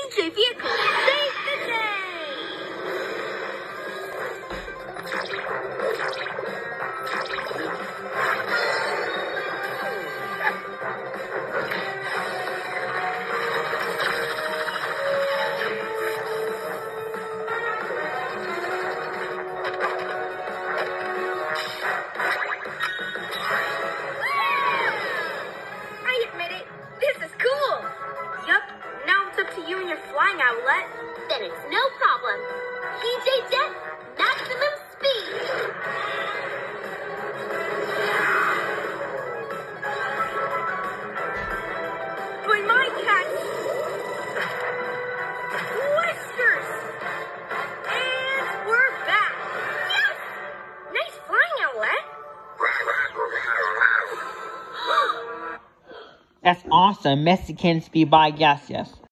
DJ Vehicle, save the day! I admit it, this is cool! Yup, now it's up to you and your flying Owlette. Then it's no problem. PJ Jet, maximum speed! By my catch! Whiskers! And we're back! Yes! Nice flying, Owlette! That's awesome. Messi can speed by. Yes.